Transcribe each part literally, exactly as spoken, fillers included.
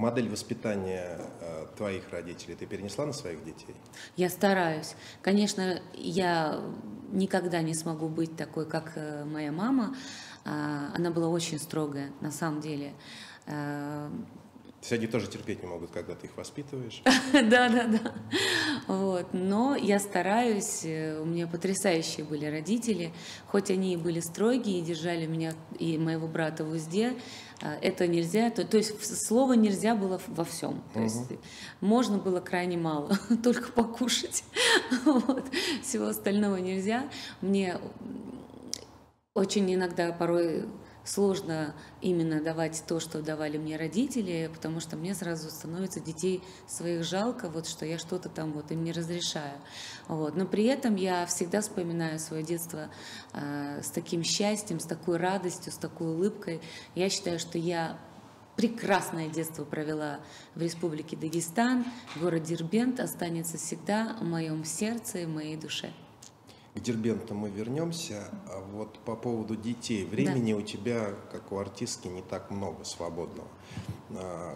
Модель воспитания э, твоих родителей ты перенесла на своих детей? Я стараюсь. Конечно, я никогда не смогу быть такой, как э, моя мама. А, Она была очень строгая, на самом деле. Э, То есть они тоже терпеть не могут, когда ты их воспитываешь? Да, да, да. Вот. Но я стараюсь. э, У меня потрясающие были родители. Хоть они и были строгие, и держали меня и моего брата в узде, а, это нельзя. То, то есть в- слово нельзя было в- во всем. То есть можно было крайне мало, только покушать. Вот. Всего остального нельзя. Мне очень иногда порой сложно именно давать то, что давали мне родители, потому что мне сразу становится детей своих жалко, вот что я что-то там вот им не разрешаю. Вот. Но при этом я всегда вспоминаю свое детство э, с таким счастьем, с такой радостью, с такой улыбкой. Я считаю, что я прекрасное детство провела в Республике Дагестан. Город Дербент останется всегда в моем сердце и в моей душе. К Дербенту мы вернемся. А вот по поводу детей. Времени у тебя, как у артистки, не так много свободного. А,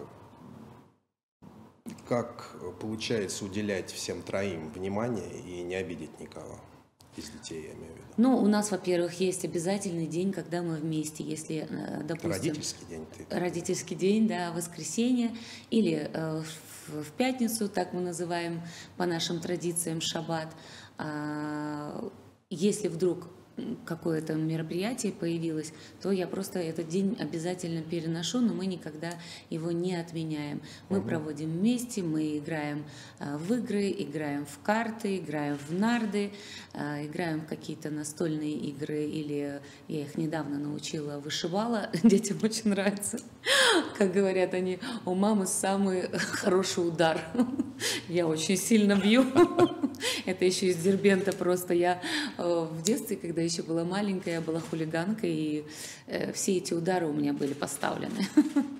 Как получается уделять всем троим внимание и не обидеть никого? Из детей, я имею в виду. Ну, у нас, во-первых, есть обязательный день, когда мы вместе, если, э, допустим, Родительский день ты. родительский день, да, воскресенье, или э, в, в пятницу, так мы называем по нашим традициям шаббат. А, Если вдруг м, какое-то мероприятие появилось, то я просто этот день обязательно переношу, но мы никогда его не отменяем. Мы проводим вместе, мы играем а, в игры, играем в карты, играем в нарды, а, играем в какие-то настольные игры, или я их недавно научила вышивала, детям очень нравится. Как говорят они, у мамы самый хороший удар. Я очень сильно бью. Это еще из Дербента просто. Я э, в детстве, когда еще была маленькая, я была хулиганкой, и э, все эти удары у меня были поставлены.